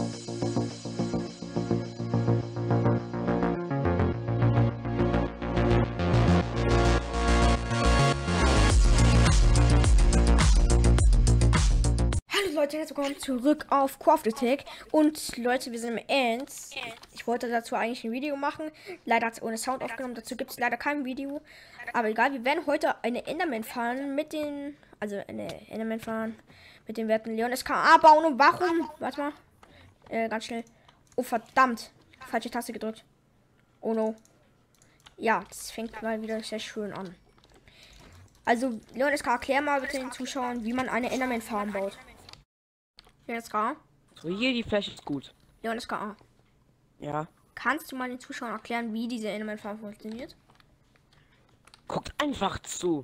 Leute, herzlich willkommen zurück auf Craft Attack. Und Leute, wir sind im Ends. Ich wollte dazu eigentlich ein Video machen. Leider hat es ohne Sound aufgenommen. Dazu gibt es leider kein Video. Aber egal, wir werden heute eine Enderman fahren mit den. Also eine Enderman fahren mit den Werten Leon SKA bauen. Und warum? Warte mal. Ganz schnell. Oh verdammt. Falsche Taste gedrückt. Oh no. Ja, das fängt mal wieder sehr schön an. Also, Leon SK, erklär mal bitte den Zuschauern, wie man eine Enderman Farm baut. Leon SK. So, hier die Fläche ist gut. Leon SK. Ja. Kannst du mal den Zuschauern erklären, wie diese Enderman Farm funktioniert? Guckt einfach zu.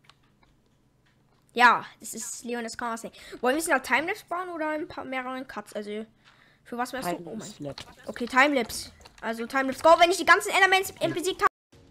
Ja, das ist Leon SK. Wollen wir es in der Timelapse bauen oder in mehreren Cuts? Also, für was wärst du? Oh mein. Okay, Timelapse. Also, Timelapse. Go, wenn ich die ganzen Endermans besiegt habe.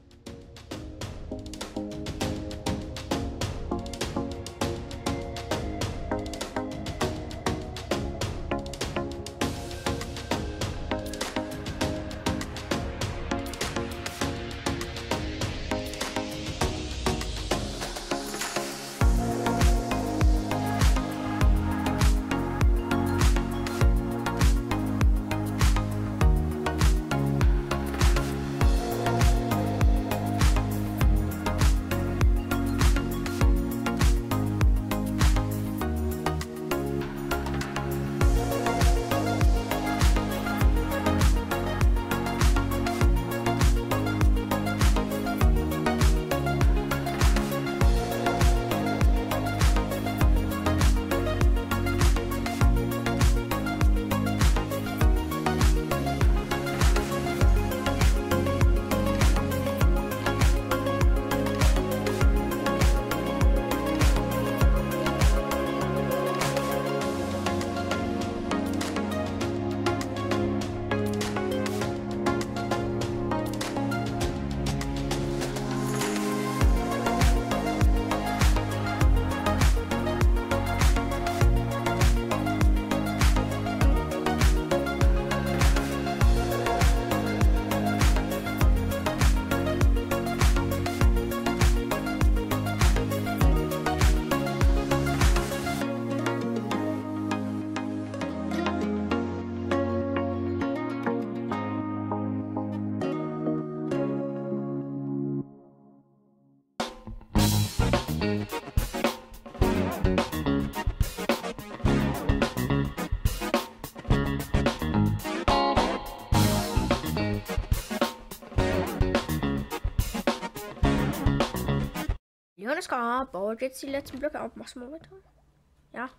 Leon SK baut jetzt die letzten Blöcke auf. Machst du mal weiter? Ja.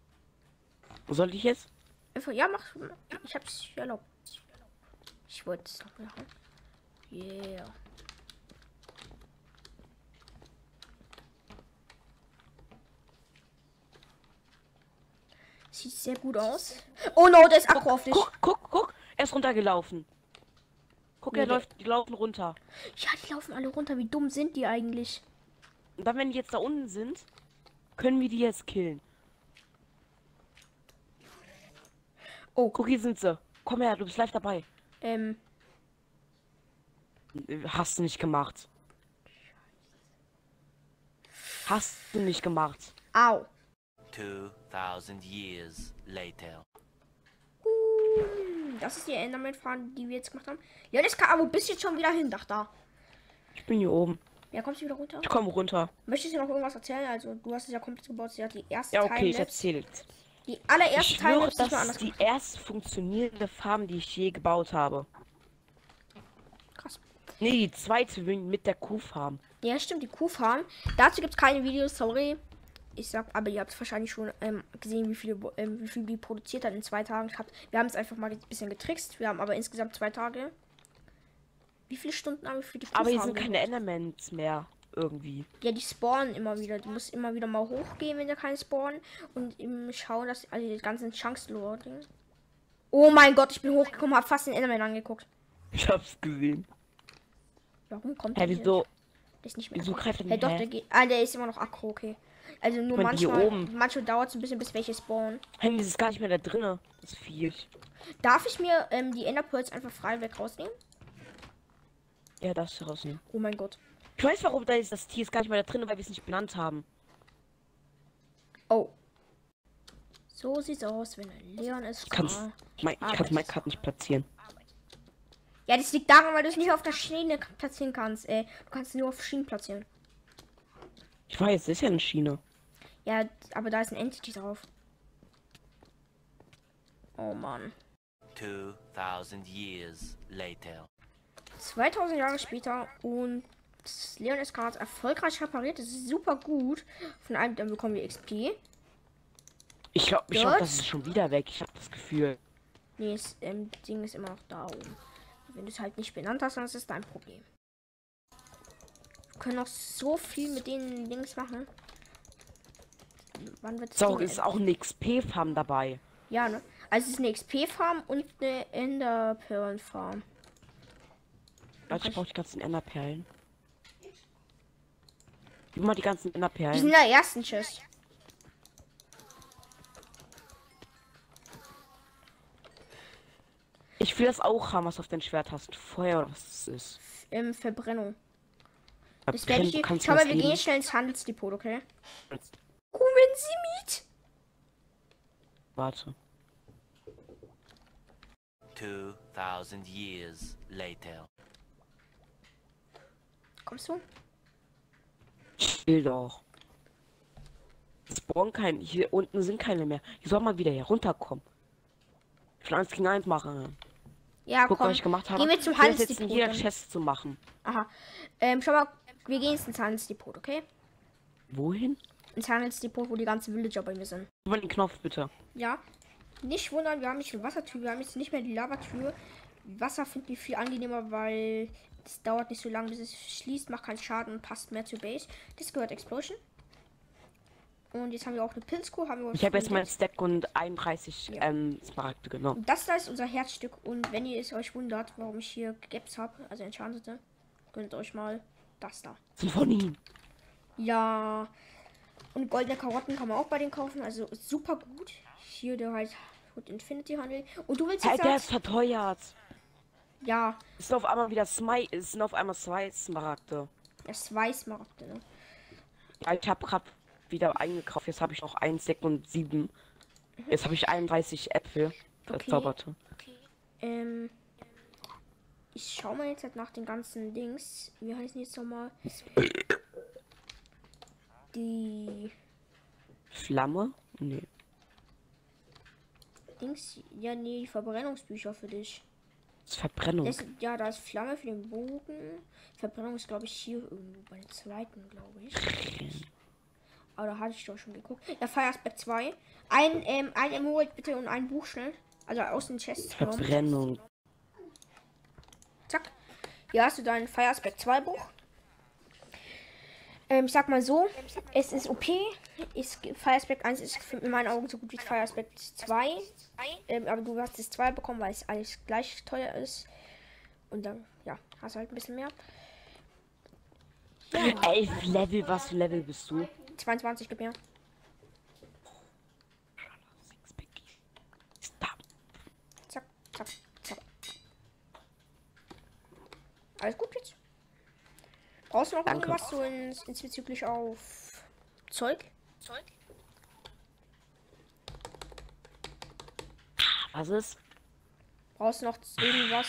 Wo soll ich jetzt? Einfach, ja, mach. Ich hab's erlaubt. Ich wollte es noch machen. Yeah. Sieht sehr gut aus. Oh no, der ist Akku auf dich. Guck. Er ist runtergelaufen. Guck, Nee, die laufen runter. Ja, die laufen alle runter. Wie dumm sind die eigentlich? Und dann, wenn die jetzt da unten sind, können wir die jetzt killen. Oh. Guck, hier sind sie. Komm her, du bist live dabei. Hast du nicht gemacht. Hast du nicht gemacht. Au. 2000 years later. Das ist die Enderman-Fahren, die wir jetzt gemacht haben. Ja, das kann, aber bist jetzt schon wieder hin, da. Ich bin hier oben. Ja, kommst du wieder runter? Ich komme runter. Möchtest du noch irgendwas erzählen? Also, du hast es ja komplett gebaut. Sie hat die erste Ja, okay, ich Timelapse. erzähle. Die allererste Ich schwöre, Timelapse, das ist die erst funktionierende Farm, die ich je gebaut habe. Krass. Nee, die zweite mit der Kuhfarm. Ja, stimmt, die Kuhfarm. Dazu gibt es keine Videos, sorry. Ich sag, aber ihr habt wahrscheinlich schon gesehen, wie viel die produziert hat in 2 Tagen. Wir haben es einfach mal ein bisschen getrickst. Wir haben aber insgesamt 2 Tage. Wie viele Stunden haben wir für die Kuhfarm? Aber hier sind keine Endermans mehr. Irgendwie. Ja, die spawnen immer wieder. Die muss immer wieder mal hochgehen, wenn da keine spawnen. Und eben schauen, dass also die ganzen Chunks loading. Oh mein Gott, ich bin hochgekommen, habe fast den Enderman angeguckt. Ich hab's gesehen. Warum kommt Hä, der wieso? Der ist nicht mehr. Wieso greift er Hey, nicht? doch, der geht. Ah, der ist immer noch aggro, okay. Also nur Ich meine, hier manchmal. oben. Manchmal dauert es ein bisschen, bis welche spawnen. Hey, das ist gar nicht mehr da drinne. Das Vieh. Darf ich mir die Enderpearls einfach frei weg rausnehmen? Ja, das ist rausnehmen. Oh mein Gott. Ich weiß, warum da ist das Tier ist gar nicht mehr da drin, weil wir es nicht benannt haben. Oh. So sieht's aus, wenn ein Leon ist. Ich kann mein Kart nicht platzieren. Ja, das liegt daran, weil du es nicht auf der Schiene platzieren kannst. Du kannst es nur auf Schienen platzieren. Ich weiß, das ist ja eine Schiene. Ja, aber da ist ein Entity drauf. Oh Mann. 2000 years later. 2000 Jahre später und Leon ist gerade erfolgreich repariert. Das ist super gut. Von einem dann bekommen wir XP. Ich glaube, Gut. das ist schon wieder weg. Ich habe das Gefühl. Nee, das Ding ist immer noch da oben. Wenn du es halt nicht benannt hast, dann ist es dein Problem. Wir können noch so viel mit den Dings machen. Wann wird So, ist auch ein XP-Farm dabei. Ja, ne? Also es ist eine XP-Farm und eine Enderperlen-Farm. Warte, ich brauche die ganzen Enderperlen. Gib mal die ganzen Die sind Enderperlen. in der ersten Chest. Ich will das auch haben, was du auf dein Schwert hast. Feuer oder was das ist. Verbrennung. Das werde Verbrennen, ich du dir. kannst Schau mir mal, das wir gehen geben. jetzt schnell ins Handelsdepot, okay? Kommen Sie mit? Warte. 2000 years later. Kommst du? Ich will doch. Es brauchen kein. Hier unten sind keine mehr. Ich soll mal wieder hier runterkommen. Ich will 1 gegen 1 machen. Ja, Guck, komm. was ich gemacht habe. Gehen wir zum Ich will das jetzt in Handelsdepot. jeder dann. Chest zu machen. Aha. Schau mal, wir gehen jetzt ins Handelsdepot, okay? Wohin? Ins Handelsdepot, wo die ganzen Villager bei mir sind. Über den Knopf bitte. Ja. Nicht wundern, wir haben nicht die Wassertür, wir haben jetzt nicht mehr die Lavatür. Wasser finde ich viel angenehmer, weil es dauert nicht so lange, bis es schließt, macht keinen Schaden und passt mehr zur Base. Das gehört Explosion. Und jetzt haben wir auch eine Pilzkuh. Ich habe jetzt mein Stack und 31 Ja. Smaragde genommen. Und das da ist unser Herzstück. Und wenn ihr es euch wundert, warum ich hier Gaps habe, also Enchantete, gönnt euch mal das da. Sind von ihm. Ja. Und goldene Karotten kann man auch bei denen kaufen. Also super gut. Hier der halt Infinity Handel. Und du willst Hey, jetzt der sagen, ist verteuert. ja, Es sind auf einmal wieder es sind auf einmal 2 Smaragde. es weiß Markte, ne? Ja, ich habe gerade wieder eingekauft. Jetzt habe ich noch 1 Stack und 7. Jetzt habe ich 31 Äpfel. Verzauberte. Ich schau mal jetzt halt nach den ganzen Dings. Wie heißen die jetzt nochmal? Die Flamme? Nee. Dings. Ja, nee, die Verbrennungsbücher für dich. Das ist Verbrennung. Ja, da ist Flamme für den Bogen. Verbrennung ist, glaube ich, hier irgendwo bei der zweiten, glaube ich. Aber da hatte ich doch schon geguckt. Ja, Fire Aspect 2. Ein Emerald bitte und ein Buch schnell. Also aus den Chests. Verbrennung. Zack. Hier hast du dein Fire Aspect 2 Buch. Ich sag mal so, es ist OP. Fire Aspect 1 ist in meinen Augen so gut wie Fire Aspect 2. Aber du hast das 2 bekommen, weil es alles gleich teuer ist. Und dann, ja, hast du halt ein bisschen mehr. Ja, 11 Level, was für Level bist du? 22 gib mir. Zack, zack, zack. Alles gut jetzt? Brauchst du noch Danke. irgendwas so bezüglich auf Zeug? Was ist? Brauchst du noch irgendwas?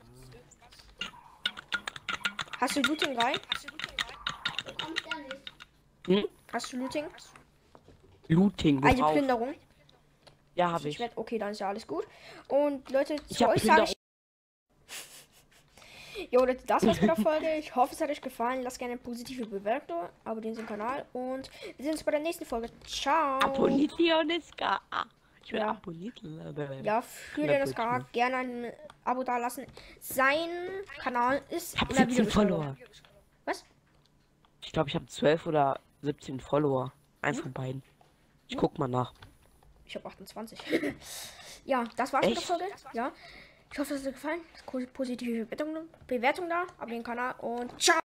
Hast du Looting rein? Hm? Hast du Looting? Looting. Also worauf? Plünderung? Ja, habe ich. Okay, dann ist ja alles gut. Und Leute, Ich zu hab euch sage Plünderung. ich. Jo, Leute, das war's mit der Folge. Ich hoffe, es hat euch gefallen. Lasst gerne eine positive Bewertung, abonniert den Kanal und wir sehen uns bei der nächsten Folge. Ciao. Abonniert Leoniska. Ich will Ja. abonniert. Ja, für den SK gerne ein Abo da lassen. Sein Kanal ist Ich habe in der 17 Videobeschreibung. Follower. Was? Ich glaube, ich habe 12 oder 17 Follower. Eins von beiden. Ich guck mal nach. Ich habe 28. Ja, das war's mit der Echt? Folge. Ja. Ich hoffe, es hat euch gefallen. Positive Bewertung da. Abonnieren den Kanal und ciao.